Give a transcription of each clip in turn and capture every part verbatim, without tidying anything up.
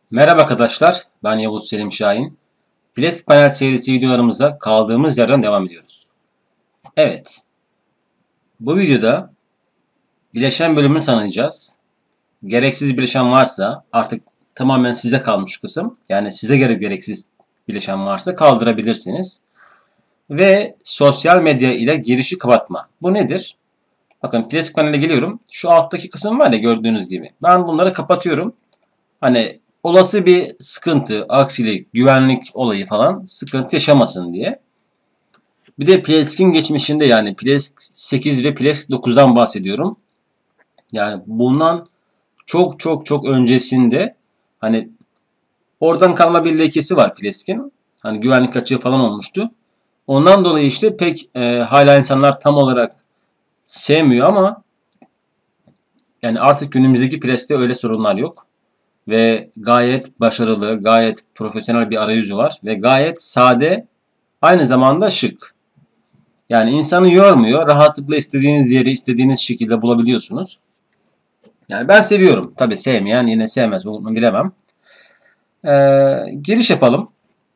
Merhaba arkadaşlar, ben Yavuz Selim Şahin. Plesk panel serisi videolarımıza kaldığımız yerden devam ediyoruz. Evet, bu videoda bileşen bölümünü tanıyacağız. Gereksiz bileşen varsa artık tamamen size kalmış kısım. Yani size göre gereksiz bileşen varsa kaldırabilirsiniz. Ve sosyal medya ile girişi kapatma. Bu nedir? Bakın Plesk panele geliyorum. Şu alttaki kısım var ya gördüğünüz gibi. Ben bunları kapatıyorum. Hani olası bir sıkıntı, aksilik, güvenlik olayı falan sıkıntı yaşamasın diye. Bir de Plesk'in geçmişinde yani Plesk sekiz ve Plesk dokuzdan bahsediyorum. Yani bundan çok çok çok öncesinde hani oradan kalma bir lekesi var Plesk'in. Hani güvenlik açığı falan olmuştu. Ondan dolayı işte pek e, hala insanlar tam olarak sevmiyor ama yani artık günümüzdeki Plesk'te öyle sorunlar yok. Ve gayet başarılı, gayet profesyonel bir arayüzü var. Ve gayet sade, aynı zamanda şık. Yani insanı yormuyor. Rahatlıkla istediğiniz yeri istediğiniz şekilde bulabiliyorsunuz. Yani ben seviyorum. Tabi sevmeyen yine sevmez. Onu bilemem. Ee, giriş yapalım.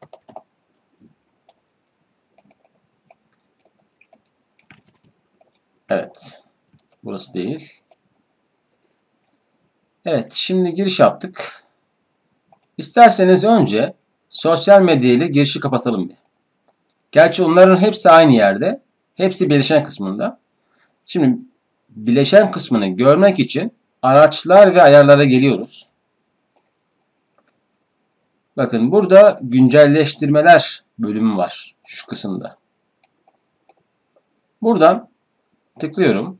Evet. Burası değil. Evet. Şimdi giriş yaptık. İsterseniz önce sosyal medya ile girişi kapatalım bir. Gerçi onların hepsi aynı yerde. Hepsi bileşen kısmında. Şimdi bileşen kısmını görmek için araçlar ve ayarlara geliyoruz. Bakın burada güncelleştirmeler bölümü var şu kısımda. Buradan tıklıyorum.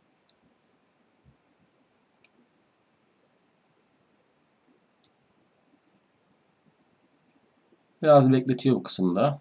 Biraz bekletiyor bu kısımda.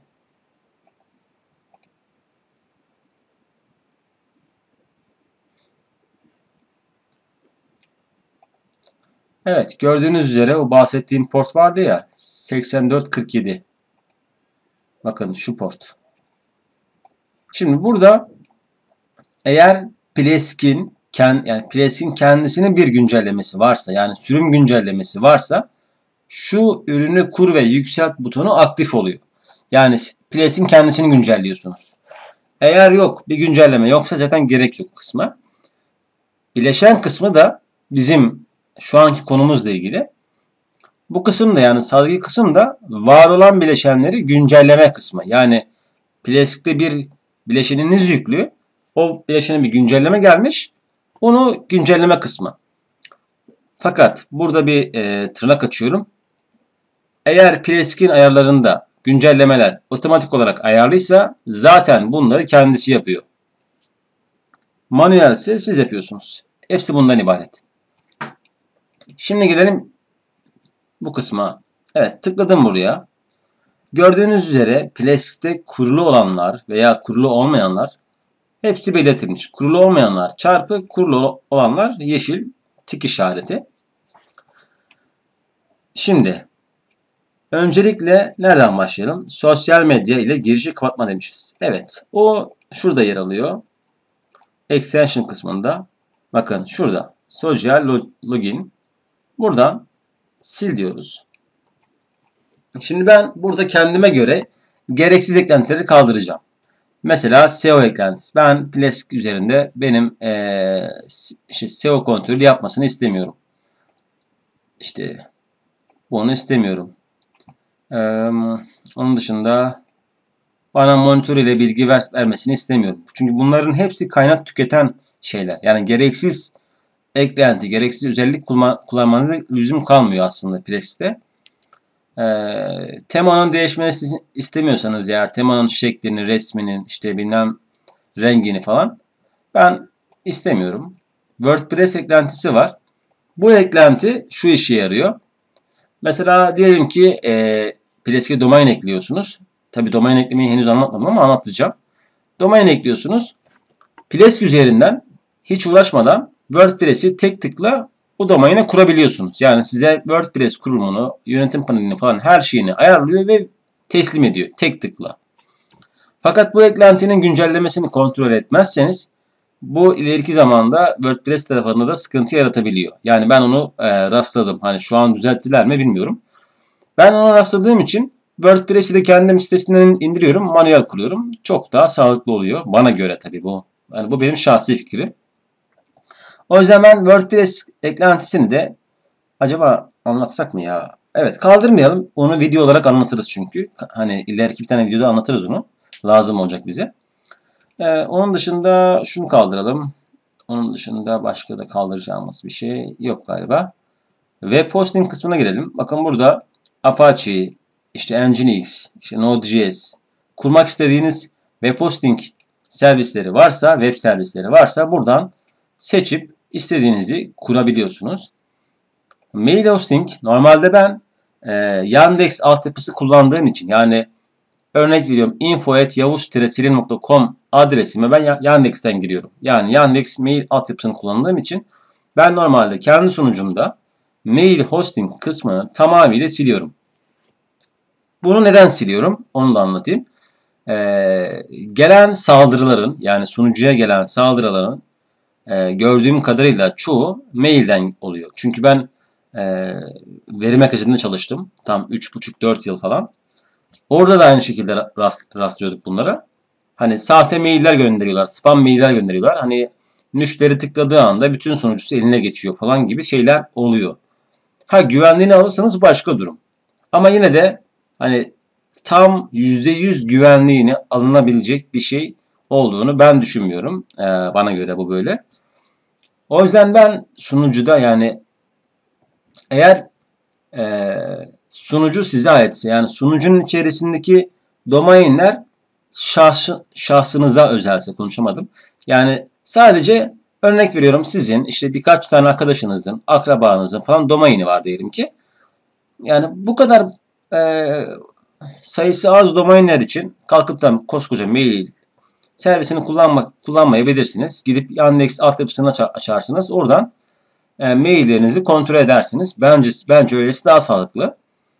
Evet, gördüğünüz üzere o bahsettiğim port vardı ya, seksen dört kırk yedi. Bakın şu port. Şimdi burada eğer Plesk'in yani Plesk'in kendisinin bir güncellemesi varsa, yani sürüm güncellemesi varsa şu ürünü kur ve yükselt butonu aktif oluyor. Yani Plesk'in kendisini güncelliyorsunuz. Eğer yok, bir güncelleme yoksa zaten gerek yok kısma. Bileşen kısmı da bizim şu anki konumuzla ilgili. Bu kısım da yani sağdaki kısım da var olan bileşenleri güncelleme kısmı. Yani Plesk'te bir bileşeniniz yüklü. O bileşene bir güncelleme gelmiş. Onu güncelleme kısmı. Fakat burada bir e, tırnak açıyorum. Eğer Plesk'in ayarlarında güncellemeler otomatik olarak ayarlıysa zaten bunları kendisi yapıyor. Manuelse siz yapıyorsunuz. Hepsi bundan ibaret. Şimdi gelelim bu kısma. Evet, tıkladım buraya. Gördüğünüz üzere Plesk'te kurulu olanlar veya kurulu olmayanlar hepsi belirtilmiş. Kurulu olmayanlar çarpı, kurulu olanlar yeşil tik işareti. Şimdi öncelikle nereden başlayalım? Sosyal medya ile girişi kapatma demişiz. Evet, o şurada yer alıyor. Extension kısmında. Bakın şurada. Social login. Buradan sil diyoruz. Şimdi ben burada kendime göre gereksiz eklentileri kaldıracağım. Mesela S E O eklentisi. Ben Plesk üzerinde benim ee, işte S E O kontrolü yapmasını istemiyorum. İşte bunu istemiyorum. Ee, onun dışında bana monitör ile bilgi ver, vermesini istemiyorum. Çünkü bunların hepsi kaynak tüketen şeyler. Yani gereksiz eklenti, gereksiz özellik kullanmanıza lüzum kalmıyor aslında Plesk'te. Ee, temanın değişmesini istemiyorsanız eğer temanın şeklini, resminin, işte bilmem rengini falan ben istemiyorum. WordPress eklentisi var. Bu eklenti şu işe yarıyor. Mesela diyelim ki e, Plesk'e domain ekliyorsunuz. Tabi domain eklemeyi henüz anlatmadım ama anlatacağım. Domain ekliyorsunuz. Plesk üzerinden hiç uğraşmadan WordPress'i tek tıkla bu domaine kurabiliyorsunuz. Yani size WordPress kurulumunu, yönetim panelini falan her şeyini ayarlıyor ve teslim ediyor tek tıkla. Fakat bu eklentinin güncellemesini kontrol etmezseniz bu ileriki zamanda WordPress tarafında da sıkıntı yaratabiliyor. Yani ben onu e, rastladım. Hani şu an düzelttiler mi bilmiyorum. Ben ona rastladığım için WordPress'i de kendim sitesinden indiriyorum, manuel kuruyorum. Çok daha sağlıklı oluyor. Bana göre tabii bu. Yani bu benim şahsi fikrim. O yüzden ben WordPress eklentisini de acaba anlatsak mı ya? Evet, kaldırmayalım. Onu video olarak anlatırız çünkü. Hani ileriki bir tane videoda anlatırız onu. Lazım olacak bize. Ee, onun dışında şunu kaldıralım. Onun dışında başka da kaldıracağımız bir şey yok galiba. Web hosting kısmına girelim. Bakın burada Apache, işte Nginx, işte Node.js kurmak istediğiniz web hosting servisleri varsa, web servisleri varsa buradan seçip istediğinizi kurabiliyorsunuz. Mail hosting normalde ben e, Yandex altyapısı kullandığım için, yani örnek veriyorum info at yavuz selin nokta com adresime ben Yandex'ten giriyorum. Yani Yandex mail altyapısını kullandığım için ben normalde kendi sunucumda mail hosting kısmını tamamıyla siliyorum. Bunu neden siliyorum? Onu da anlatayım. Ee, gelen saldırıların, yani sunucuya gelen saldırıların e, gördüğüm kadarıyla çoğu mailden oluyor. Çünkü ben e, veri merkezinde çalıştım. Tam üç buçuk dört yıl falan. Orada da aynı şekilde rast, rastlıyorduk bunlara. Hani sahte mailler gönderiyorlar, spam mailler gönderiyorlar. Hani müşteri tıkladığı anda bütün sonucusu eline geçiyor falan gibi şeyler oluyor. Ha, güvenliğini alırsanız başka durum. Ama yine de hani tam yüzde yüz güvenliğini alınabilecek bir şey olduğunu ben düşünmüyorum. Ee, bana göre bu böyle. O yüzden ben sunucuda, yani eğer e, sunucu size aitse, yani sunucunun içerisindeki domainler şahsı, şahsınıza özelse, konuşamadım. Yani sadece örnek veriyorum, sizin işte birkaç tane arkadaşınızın, akrabanızın falan domaini var diyelim ki. Yani bu kadar e, sayısı az domainler için kalkıp da koskoca mail servisini kullanmak kullanmayabilirsiniz. Gidip Yandex altyapısını açarsınız. Oradan e, maillerinizi kontrol edersiniz. Bence bence öylesi daha sağlıklı.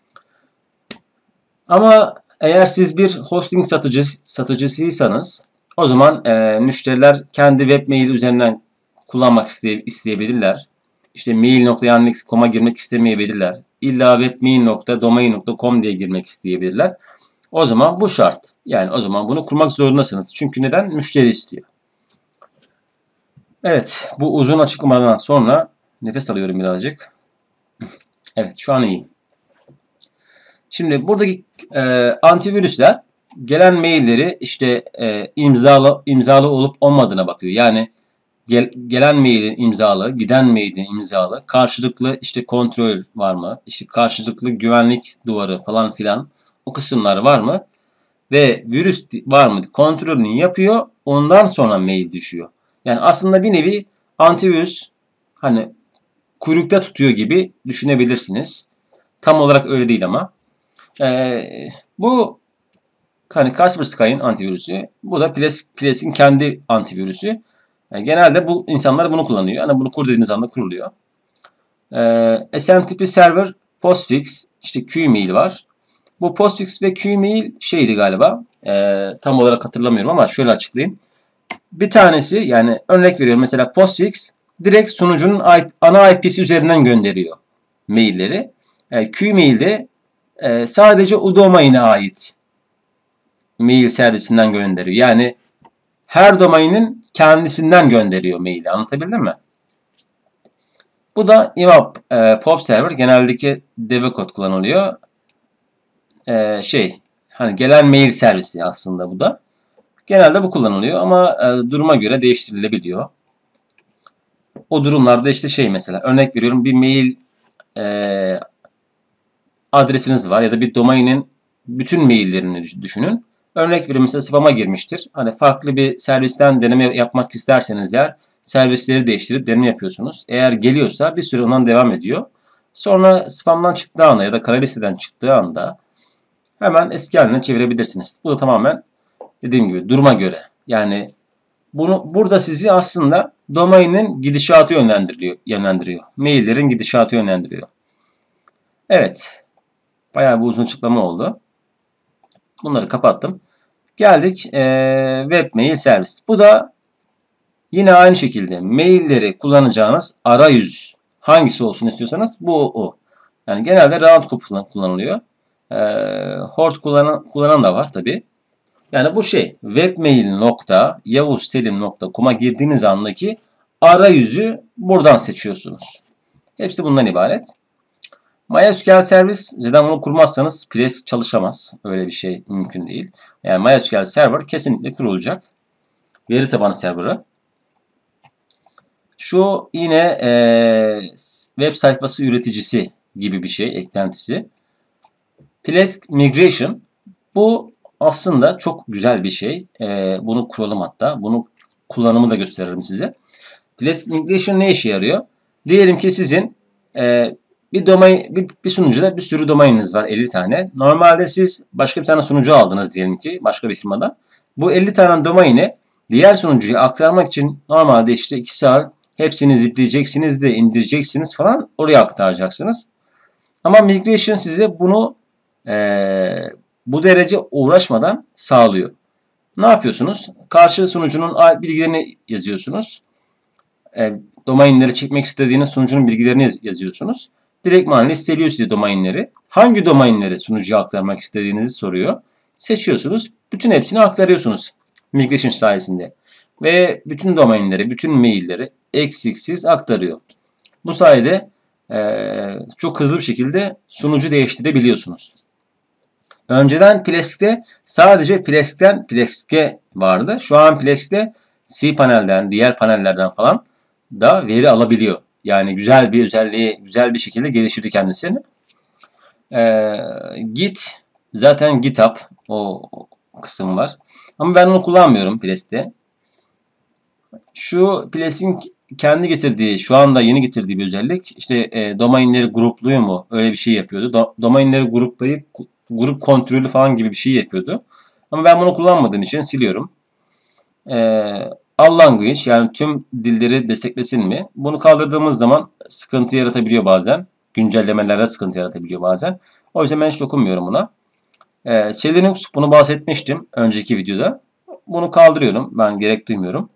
Ama eğer siz bir hosting satıcısı, satıcısıysanız o zaman e, müşteriler kendi web mail üzerinden kullanmak isteye, isteyebilirler. İşte mail nokta yandex nokta com'a girmek istemeyebilirler. İlla webmail nokta domain nokta com diye girmek isteyebilirler. O zaman bu şart. Yani o zaman bunu kurmak zorundasınız. Çünkü neden? Müşteri istiyor. Evet, bu uzun açıklamadan sonra nefes alıyorum birazcık. Evet, şu an iyiyim. Şimdi buradaki e, antivirüsler gelen mailleri işte e, imzalı imzalı olup olmadığına bakıyor. Yani gel, gelen mailin imzalı, giden mailin imzalı, karşılıklı işte kontrol var mı? İşte karşılıklı güvenlik duvarı falan filan, o kısımlar var mı? Ve virüs var mı? Kontrolünü yapıyor. Ondan sonra mail düşüyor. Yani aslında bir nevi antivirüs hani kuyrukta tutuyor gibi düşünebilirsiniz. Tam olarak öyle değil ama. Ee, bu hani Kaspersky'ın antivirüsü. Bu da Ples'in kendi antivirüsü. Yani genelde bu insanlar bunu kullanıyor. Yani bunu kur dediğiniz anda kuruluyor. Ee, S M T P Server, Postfix, işte Qmail var. Bu Postfix ve Qmail şeydi galiba. Ee, tam olarak hatırlamıyorum ama şöyle açıklayayım. Bir tanesi, yani örnek veriyorum, mesela Postfix direkt sunucunun ana I P'si üzerinden gönderiyor mailleri. Yani Qmail de e, sadece o domaine ait mail servisinden gönderiyor. Yani her domainin kendisinden gönderiyor maili. Anlatabildim mi? Bu da I M A P e, Pop Server, geneldeki DevCode kullanılıyor. E, şey, hani gelen mail servisi aslında bu da. Genelde bu kullanılıyor ama e, duruma göre değiştirilebiliyor. O durumlarda işte şey, mesela örnek veriyorum, bir mail e, adresiniz var ya da bir domainin bütün maillerini düşünün. Örnek veriyorum, mesela spam'a girmiştir. Hani farklı bir servisten deneme yapmak isterseniz eğer servisleri değiştirip deneme yapıyorsunuz. Eğer geliyorsa bir süre ondan devam ediyor. Sonra spam'dan çıktığı anda ya da kara listeden çıktığı anda hemen eski haline çevirebilirsiniz. Bu da tamamen dediğim gibi duruma göre. Yani bunu burada sizi aslında domainin gidişatı yönlendiriyor. yönlendiriyor. Maillerin gidişatı yönlendiriyor. Evet. Bayağı bir uzun açıklama oldu. Bunları kapattım. Geldik ee, web mail servis. Bu da Yine aynı şekilde mailleri kullanacağınız arayüz hangisi olsun istiyorsanız bu o. Yani genelde round kullanılıyor. E, Hort kullanan, kullanan da var tabi. Yani bu şey webmail nokta yavuzselim nokta com'a girdiğiniz andaki arayüzü buradan seçiyorsunuz. Hepsi bundan ibaret. MySQL servis zaten bunu kurmazsanız Plesk çalışamaz. Öyle bir şey mümkün değil. Yani MySQL server kesinlikle kurulacak. Veri tabanı serverı. Şu yine e, web sayfası üreticisi gibi bir şey, eklentisi. Plesk Migration. Bu aslında çok güzel bir şey. E, bunu kuralım hatta. Bunu kullanımı da gösteririm size. Plesk Migration ne işe yarıyor? Diyelim ki sizin e, bir domain, bir, bir sunucuda bir sürü domaininiz var, elli tane. Normalde siz başka bir tane sunucu aldınız diyelim ki başka bir firmadan. Bu elli tane domaini diğer sunucuya aktarmak için normalde işte iki saat hepsini zipleyeceksiniz de indireceksiniz falan, oraya aktaracaksınız. Ama migration size bunu e, bu derece uğraşmadan sağlıyor. Ne yapıyorsunuz? Karşı sunucunun bilgilerini yazıyorsunuz. E, domainleri çekmek istediğiniz sunucunun bilgilerini yazıyorsunuz. Direktman listeliyor size domainleri. Hangi domainleri sunucuya aktarmak istediğinizi soruyor. Seçiyorsunuz. Bütün hepsini aktarıyorsunuz migration sayesinde. Ve bütün domainleri, bütün mailleri eksiksiz aktarıyor. Bu sayede e, çok hızlı bir şekilde sunucu değiştirebiliyorsunuz. Önceden Plesk'te sadece Plesk'ten Plesk'e vardı. Şu an Plesk'te cPanel'den, diğer panellerden falan da veri alabiliyor. Yani güzel bir özelliği, güzel bir şekilde geliştirdi kendisini. Ee, Git, zaten GitHub o kısım var. Ama ben onu kullanmıyorum Plesk'te. Şu Plesk'in kendi getirdiği, şu anda yeni getirdiği bir özellik. İşte e, domainleri grupluyor mu? Öyle bir şey yapıyordu. Do domainleri gruplayıp grup kontrolü falan gibi bir şey yapıyordu. Ama ben bunu kullanmadığım için siliyorum. Eee All language, yani tüm dilleri desteklesin mi? Bunu kaldırdığımız zaman sıkıntı yaratabiliyor bazen. Güncellemelerde sıkıntı yaratabiliyor bazen. O yüzden ben hiç dokunmuyorum buna. Ee, Linux, bunu bahsetmiştim önceki videoda. Bunu kaldırıyorum. Ben gerek duymuyorum.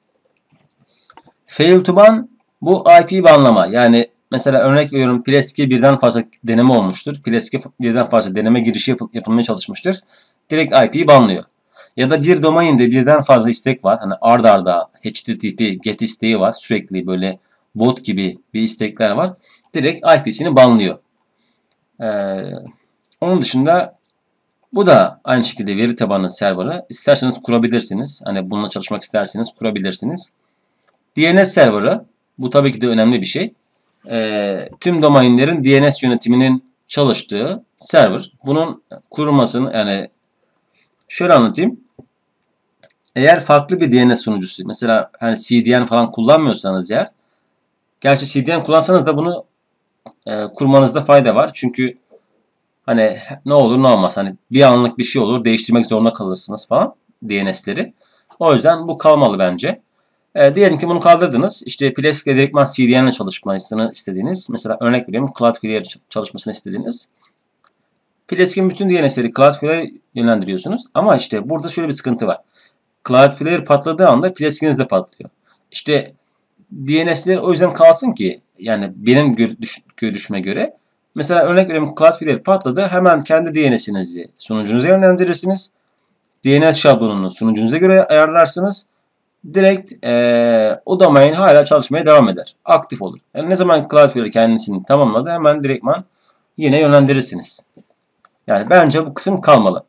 Fail to ban, bu I P banlama. Yani mesela örnek veriyorum, Plesk'e birden fazla deneme olmuştur. Plesk'e birden fazla deneme girişi yap yapılmaya çalışmıştır. Direkt I P'yi banlıyor. Ya da bir domainde birden fazla istek var. Hani ard arda H T T P get isteği var. Sürekli böyle bot gibi bir istekler var. Direkt I P'sini banlıyor. Ee, onun dışında bu da aynı şekilde veri tabanı serverı. İsterseniz kurabilirsiniz. Hani bununla çalışmak isterseniz kurabilirsiniz. D N S serverı. Bu tabii ki de önemli bir şey. Ee, tüm domainlerin D N S yönetiminin çalıştığı server. Bunun kurulmasını, yani şöyle anlatayım. Eğer farklı bir D N S sunucusu, mesela hani C D N falan kullanmıyorsanız eğer, gerçi C D N kullansanız da bunu e, kurmanızda fayda var. Çünkü hani ne olur ne olmaz, hani bir anlık bir şey olur, değiştirmek zorunda kalırsınız falan D N S'leri. O yüzden bu kalmalı bence. E, diyelim ki bunu kaldırdınız. İşte Plesk ile direktman C D N ile çalışmasını istediğiniz, mesela örnek veriyorum Cloudflare çalışmasını istediğiniz, Plesk'in bütün D N S'leri Cloudflare'e yönlendiriyorsunuz. Ama işte burada şöyle bir sıkıntı var. Cloudflare patladığı anda Plesk'iniz de patlıyor. İşte D N S'ler o yüzden kalsın ki, yani benim görüşüme göre, mesela örnek veriyorum Cloudflare patladı, hemen kendi D N S'inizi sunucunuza yönlendirirsiniz. D N S şablonunu sunucunuza göre ayarlarsınız. Direkt ee, o domain hala çalışmaya devam eder. Aktif olur. Yani ne zaman Cloudflare kendisini tamamladı, hemen direktman yine yönlendirirsiniz. Yani bence bu kısım kalmalı.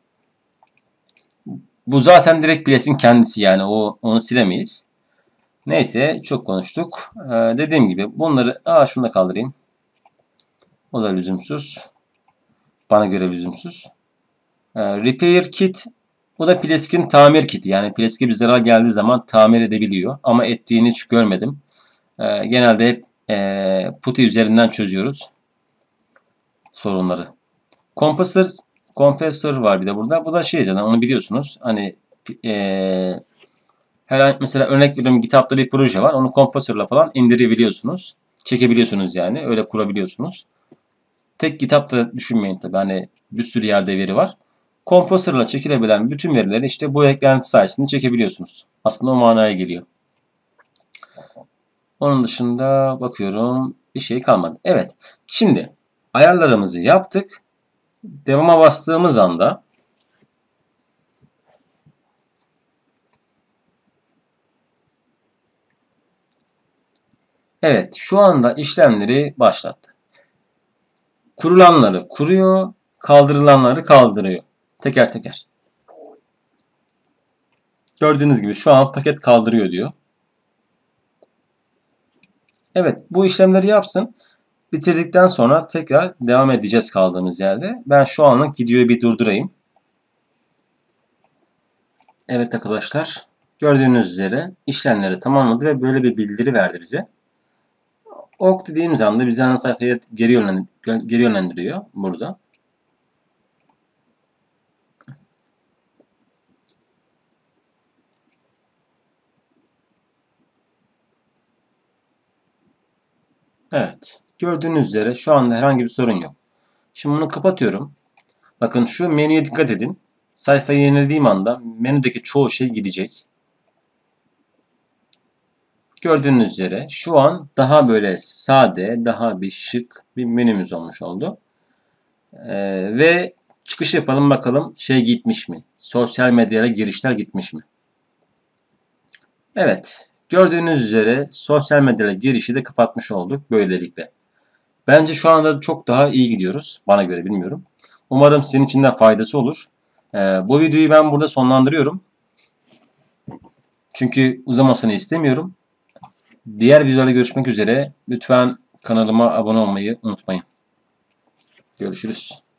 Bu zaten direkt Plesk'in kendisi, yani o onu silemeyiz. Neyse, çok konuştuk. Ee, dediğim gibi bunları, aa şunu da kaldırayım. O da lüzumsuz. Bana göre lüzumsuz. Ee, Repair Kit, bu da Plesk'in tamir kiti. Yani Plesk'e bir zarar geldiği zaman tamir edebiliyor. Ama ettiğini hiç görmedim. Ee, genelde hep e, PuTTY üzerinden çözüyoruz sorunları. Compressor, Compressor var bir de burada. Bu da şey zaten, onu biliyorsunuz. Hani e, herhangi, mesela örnek veriyorum GitHub'da bir proje var. Onu Compressor'la falan indirebiliyorsunuz. Çekebiliyorsunuz yani. Öyle kurabiliyorsunuz. Tek GitHub'da düşünmeyin tabi. Hani bir sürü yerde veri var. Compressor'la çekilebilen bütün verileri işte bu eklenti sayesinde çekebiliyorsunuz. Aslında o manaya geliyor. Onun dışında bakıyorum bir şey kalmadı. Evet. Şimdi ayarlarımızı yaptık. Devama bastığımız anda evet şu anda işlemleri başlattı. Kurulanları kuruyor, kaldırılanları kaldırıyor. Teker teker. Gördüğünüz gibi şu an paket kaldırıyor diyor. Evet bu işlemleri yapsın. Bitirdikten sonra tekrar devam edeceğiz kaldığımız yerde. Ben şu anlık videoyu bir durdurayım. Evet arkadaşlar. Gördüğünüz üzere işlemleri tamamladı ve böyle bir bildiri verdi bize. Ok dediğimiz anda bizi ana sayfaya geri, yönlendir geri yönlendiriyor burada. Evet. Gördüğünüz üzere şu anda herhangi bir sorun yok. Şimdi bunu kapatıyorum. Bakın şu menüye dikkat edin. Sayfayı yenilediğim anda menüdeki çoğu şey gidecek. Gördüğünüz üzere şu an daha böyle sade, daha bir şık bir menümüz olmuş oldu. Ee, ve çıkış yapalım bakalım şey gitmiş mi? Sosyal medyaya girişler gitmiş mi? Evet. Gördüğünüz üzere sosyal medyaya girişi de kapatmış olduk böylelikle. Bence şu anda çok daha iyi gidiyoruz. Bana göre bilmiyorum. Umarım sizin için de faydası olur. Ee, bu videoyu ben burada sonlandırıyorum. Çünkü uzamasını istemiyorum. Diğer videolarda görüşmek üzere. Lütfen kanalıma abone olmayı unutmayın. Görüşürüz.